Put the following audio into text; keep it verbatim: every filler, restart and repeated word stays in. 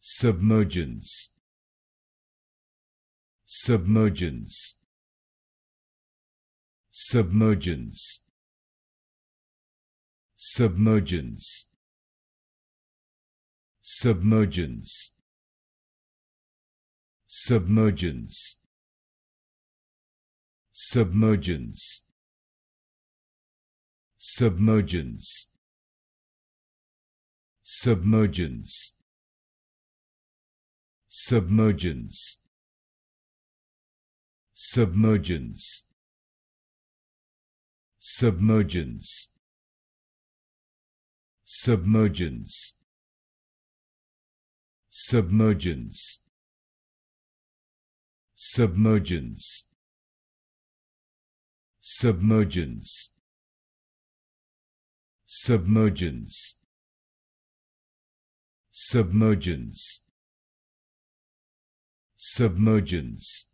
Submergence. Submergence. Submergence. Submergence. Submergence. Submergence. Submergence. Submergence. Submergence. Submergence. Submergence. Submergence. Submergence. Submergence. Submergence. Submergence. Submergence. Submergence. Submergence.